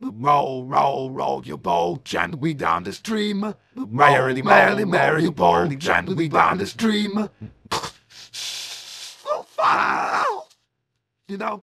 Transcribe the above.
Roll, roll, roll your boat gently down the stream. Merrily, merrily, merrily, your boat gently down the stream. So far, you know.